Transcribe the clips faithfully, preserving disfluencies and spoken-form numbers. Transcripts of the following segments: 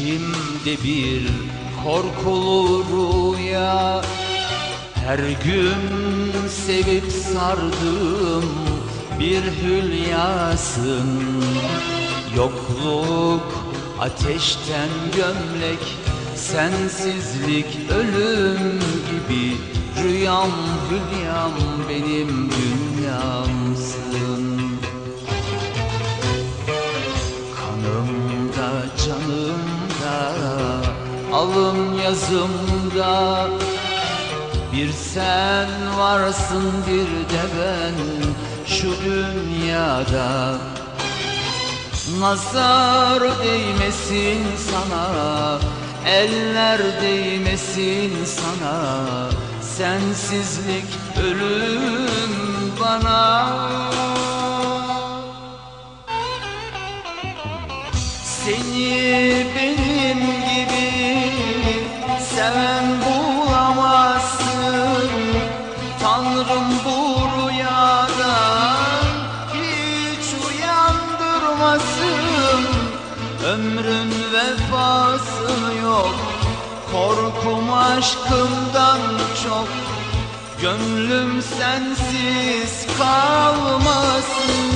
İçimde bir korkulu rüya, her gün sevip sardığım bir hülyasın. Yokluk ateşten gömlek, sensizlik ölüm gibi. Rüyam hülyam benim dünyamsın. Kanımda canımda, alın yazımda bir sen varsın, bir de ben şu dünyada. Nazar değmesin sana, eller değmesin sana, sensizlik ölüm bana. Seni benim gibi seven bulamazsın. Tanrım bu rüyadan hiç uyandırmasın. Ömrün vefası yok, korkum aşkımdan çok. Gönlüm sensiz kalmasın.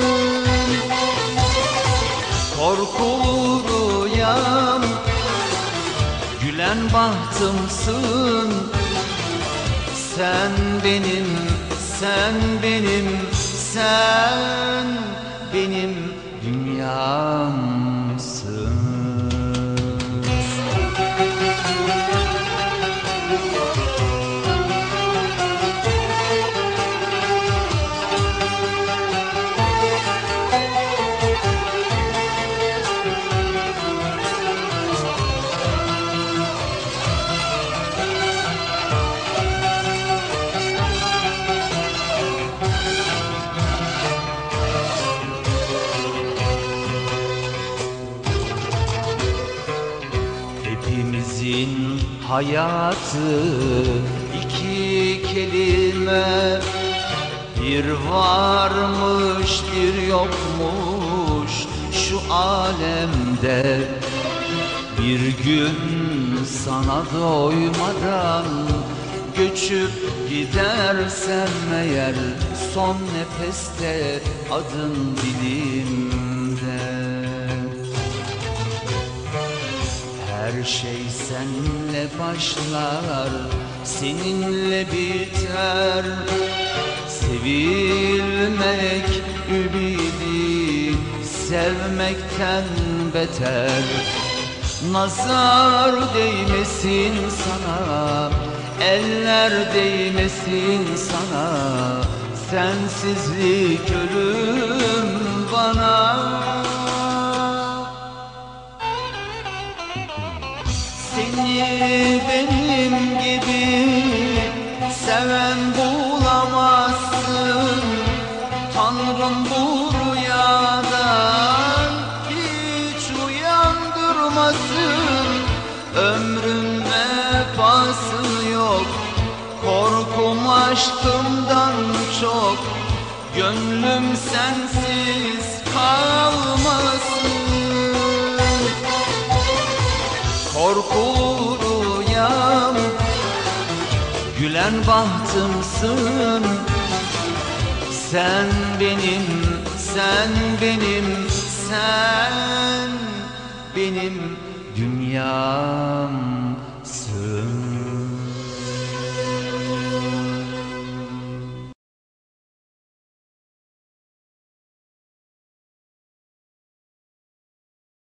Korkulu rüyam, gülen bahtımsın. Sen benim, sen benim, sen benim dünyamsın. Hepimizin hayatı iki kelime, bir varmış bir yokmuş şu alemde. Bir gün sana doymadan göçüp gidersem eğer, son nefeste adın dilimde. Her şey seninle başlar, seninle biter. Sevilmek ümidi, sevmekten beter. Nazar değmesin sana, eller değmesin sana, sensizlik ölüm bana. Seni benim gibi seven bulamazsın. Tanrım bu rüyadan hiç uyandırmasın. Ömrün vefası yok, korkum aşkımdan çok. Gönlüm sensiz kalmasın. Korkulu rüyam, gülen bahtımsın. Sen benim, sen benim, sen benim dünyam.